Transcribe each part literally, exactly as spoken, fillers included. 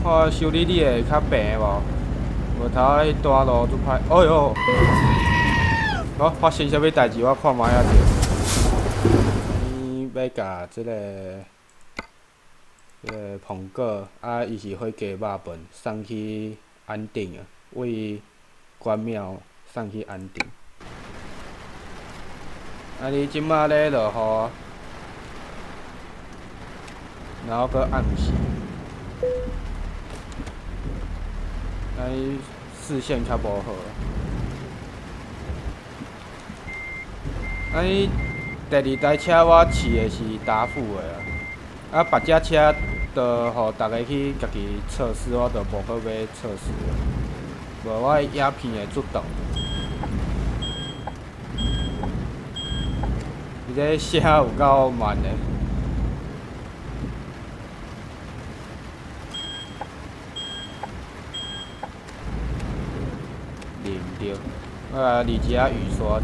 看修理你会较平无？无头仔迄大路做歹，哎哟！哦，发生啥物代志？我看卖啊着。伊要甲即个。 即个苹果啊，伊是火鸡肉饭送去安定啊，为关庙送去安定。啊，你即马咧落雨，然后搁暗时，啊，你视线较无好。啊，你第二台车我试的是达富的啊。 啊，别只车，着互大家去家己测试，我着无好要测试，无我的鸦片会出动。伊这写有够慢的。啉着，我来离一下雨刷者。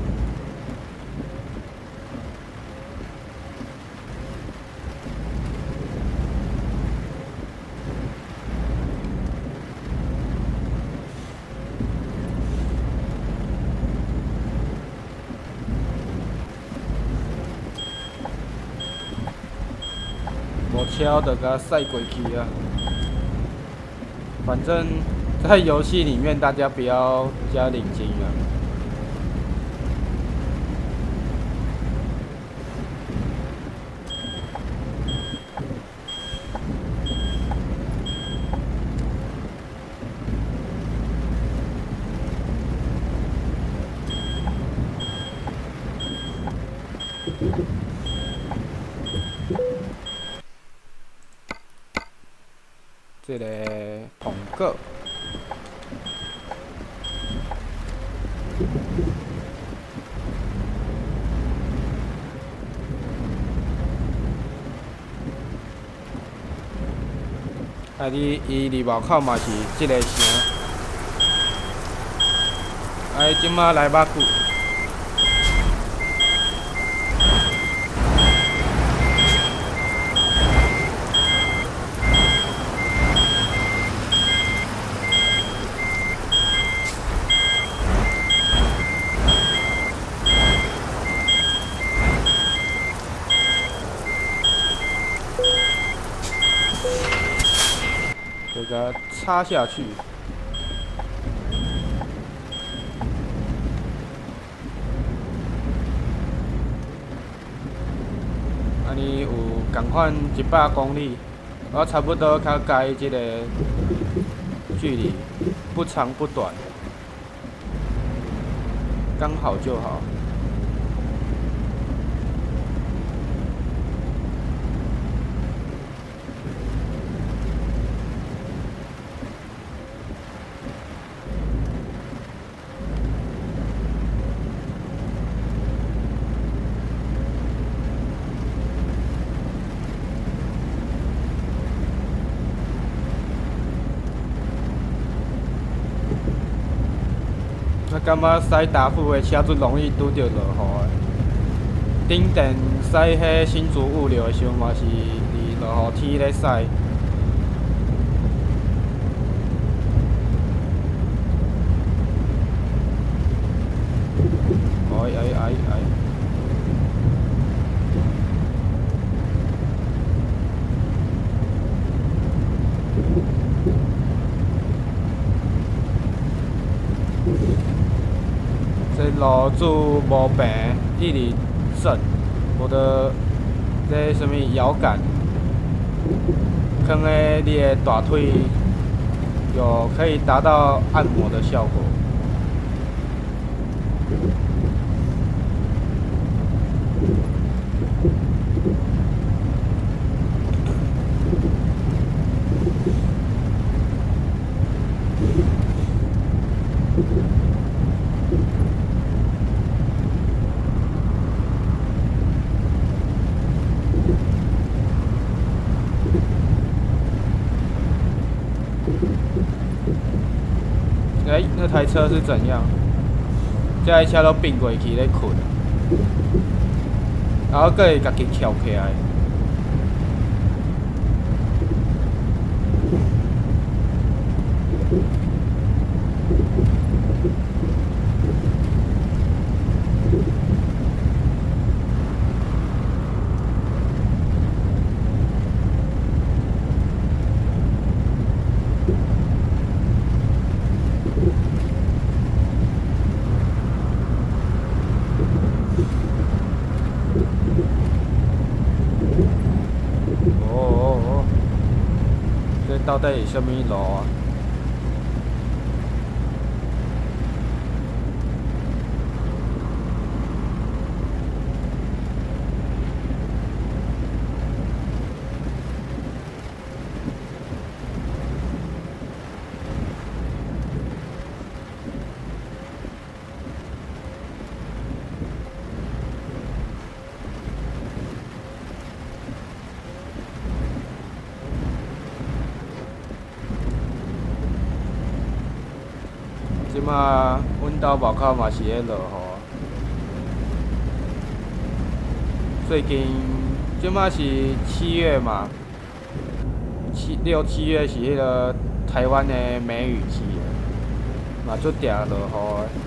无车就甲驶过去啊！反正，在游戏里面，大家不要加领金啊。这个苹果，啊，你伊离外口嘛是即个声，啊，伊即马来肉久。 给它插下去。安尼有共款一百公里，我差不多较介即个距离，不长不短，刚好就好。 我感觉驶大富的车最容易拄着落雨的。顶阵驶迄新竹物流的时候嘛是伫落雨天咧驶。哎哎哎哎！这路子无平，一直顺，我的这什么摇杆，放在你的大腿，有可以达到按摩的效果。哎、欸，那台车是怎样？这台车都并过去咧困，然后佫会家己翘起来。 到底是什么路啊？即马阮兜外口嘛是咧落雨，最近即马是七月嘛，七六七月是迄个台湾的梅雨季嘛，足定落雨的。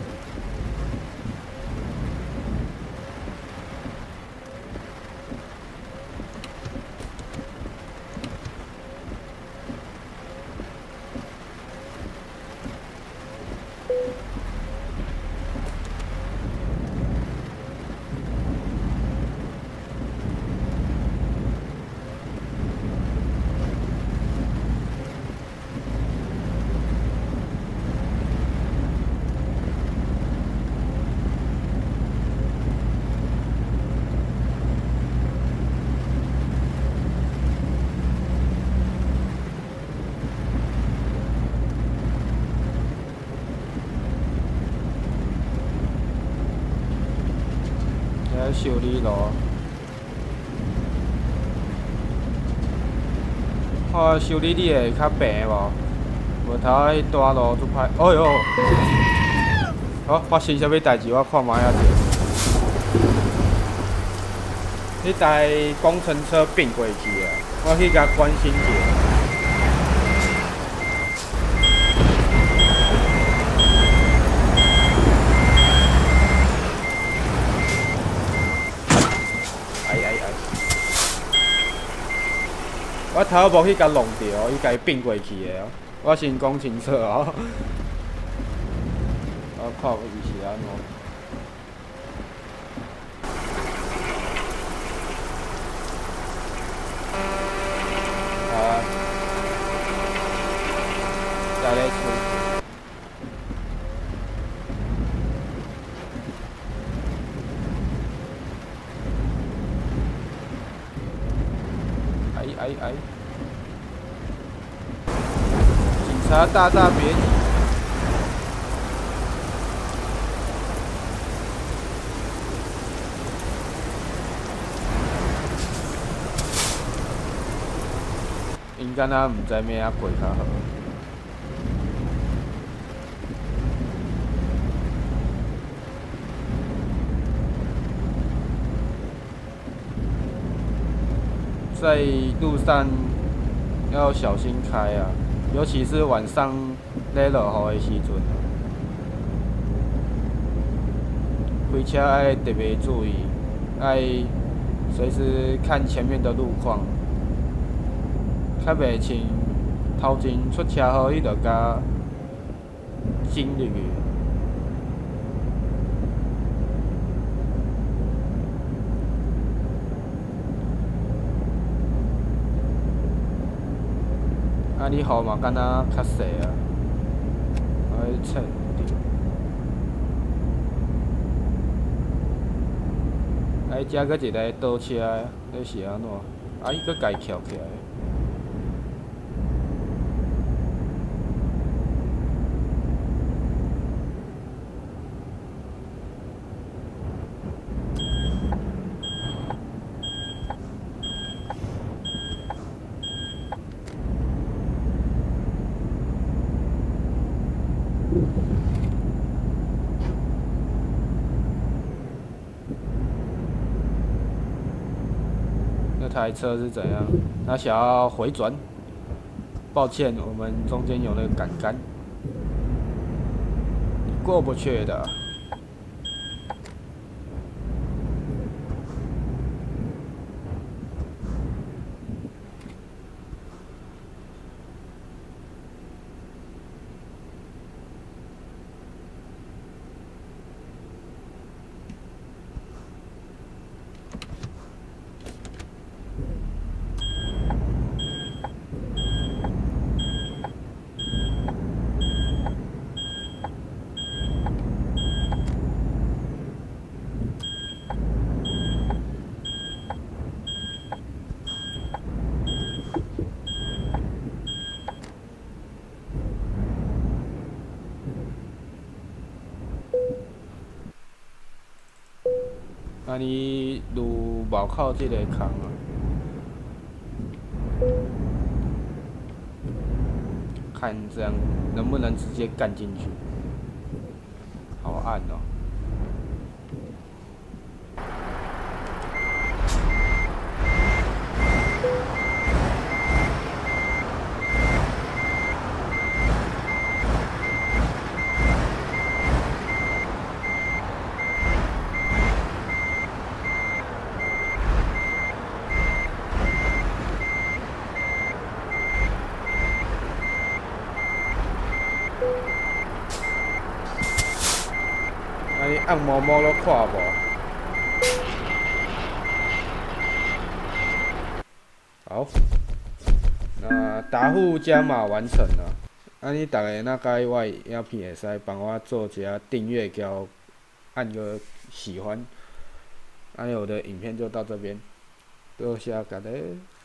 修理路，看修理你会较平无？无头仔迄大路做歹，哎哟！哦，发生啥物代志？我看卖仔者。迄台工程车并过去啊，我去甲关心者。 我头无去甲弄着，伊家己并过去的哦。我先讲清楚哦。我看伊是安怎。啊，再来出。 哎哎！警察大大别急！因敢若毋知要安过较好。在路上要小心开啊，尤其是晚上咧落雨的时阵，开车要特别注意，要随时看前面的路况，较袂像头前出车祸，伊就甲进入去。 啊，你雨嘛敢若较细啊，我要测着。啊，遮搁一个倒车的，这是安怎？啊，伊搁家翘起来。 那台车是怎样？他想要回转？抱歉，我们中间有那个杆杆，过不去的。 安尼入帽口即个坑啊，看这样能不能直接干进去。好暗哦。安尼按摩摩都看无。好，那答复加码完成了。安尼大家若介意我的影片，会使帮我做一下订阅，交按个喜欢。安尼我的影片就到这边，多谢大家。